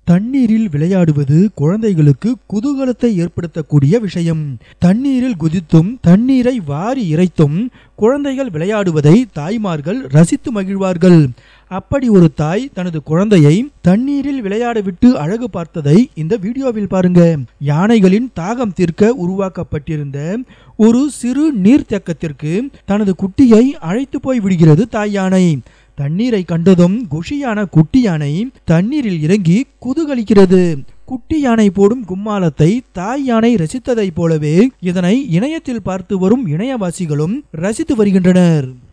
தண்ணீரில் விளையாடுவது குழந்தைகளுக்கு குதூகலத்தை ஏற்படுத்தக்கூடிய விஷயம். தண்ணீரில் குதித்தும் தண்ணீரை வாரி இறைத்தும் குழந்தைகள் விளையாடுவதை தாய்மார்கள் ரசித்து மகிழ்வார்கள். அப்படி ஒரு தாய் தனது குழந்தையை தண்ணீரில் விளையாட விட்டு அழகு பார்த்ததை இந்த வீடியோவில் பாருங்க. யானைகளின் தாகம் தீர்க்க உருவாக்கப்பட்டிருந்த ஒரு சிறு நீர்த்தேக்கத்திற்கு தனது குட்டியை அழைத்து போய் விடுகிறது தாய் யானை. தண்ணீரை கண்டதும் குஷியான குட்டி யானை தண்ணீரில் இறங்கி குதூகலிக்கிறது. குட்டி யானை போடும் கும்மாளத்தை தாய் யானை ரசித்ததை போலவே இதனை இணையத்தில் பார்த்து வரும் இணையவாசிகளும் ரசித்து வருகின்றனர்.